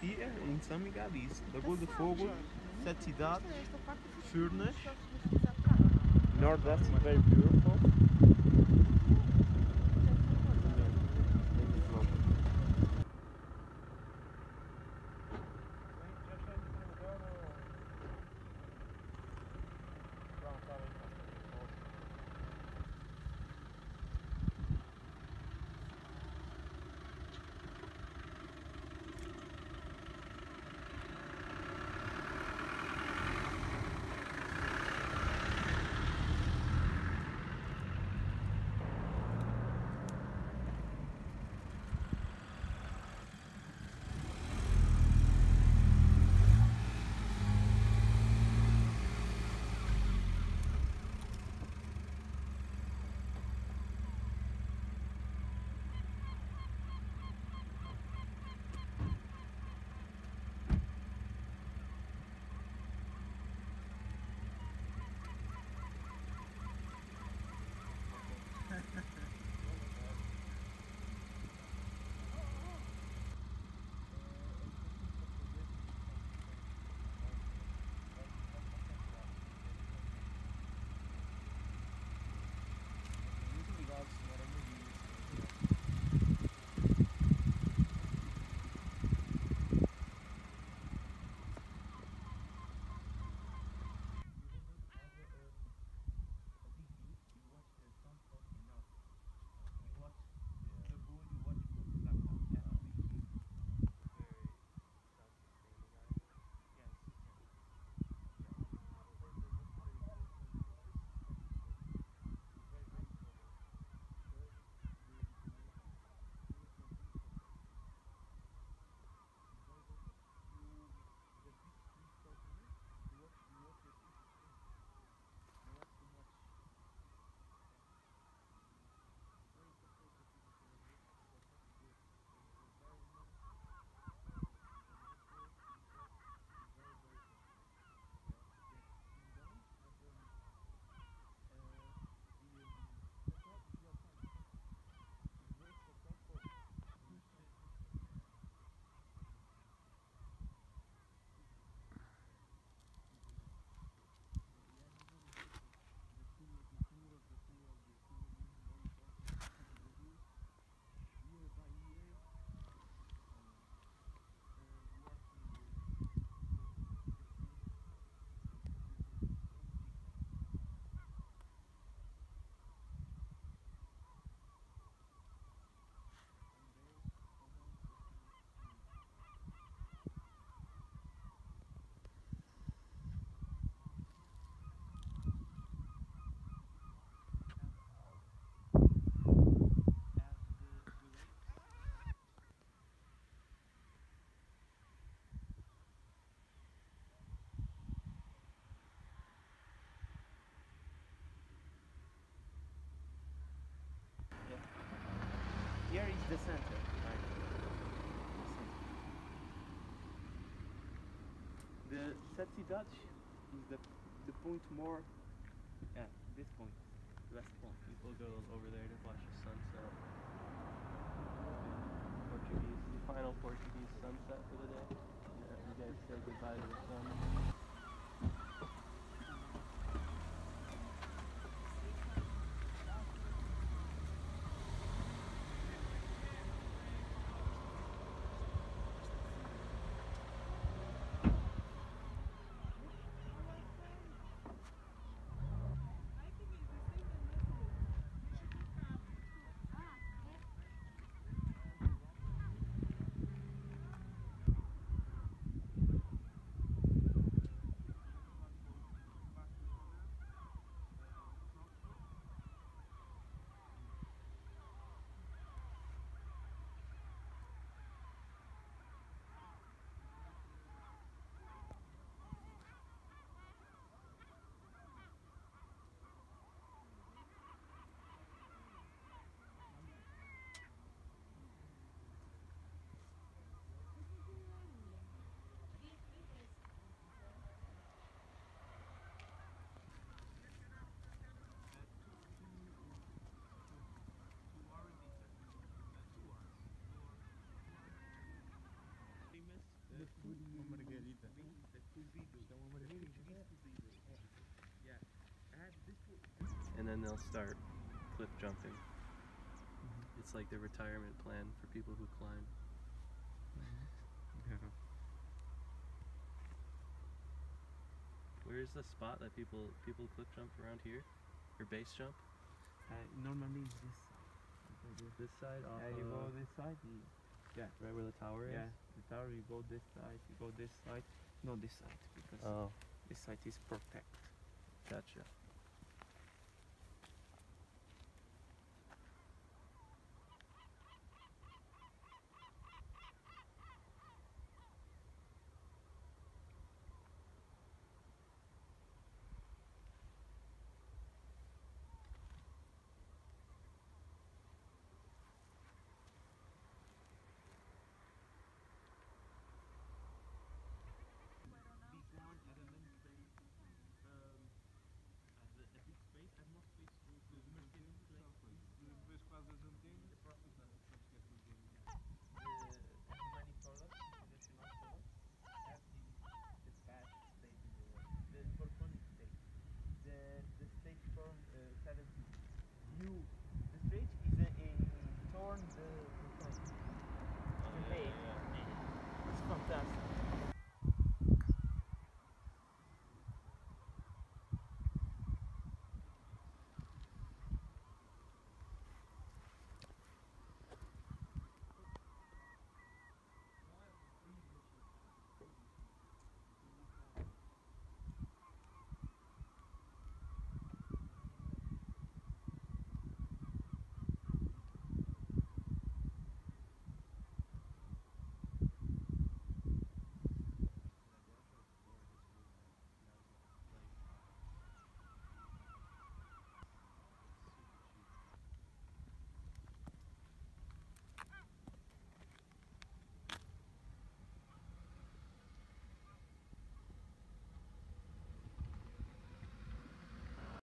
Hier in Samigalis, Lagoa de Fogo, Sete Cidades, Furnas, Nordeste, very beautiful. Here is the center. The Sete Cidades is the point more. Yeah, this point, west point. People go over there to watch the sunset. Portuguese, the final Portuguese sunset for the day. You guys say goodbye to the sun. and then they'll start cliff jumping. It's like the retirement plan for people who climb. Yeah. Where's the spot that people cliff jump around here, or base jump? Normally it's this side. This side off. You go this side. Yeah. Right where the tower is. Yeah. The tower. You go this side. You go this side. No, this side because Oh, this side is protected. gotcha.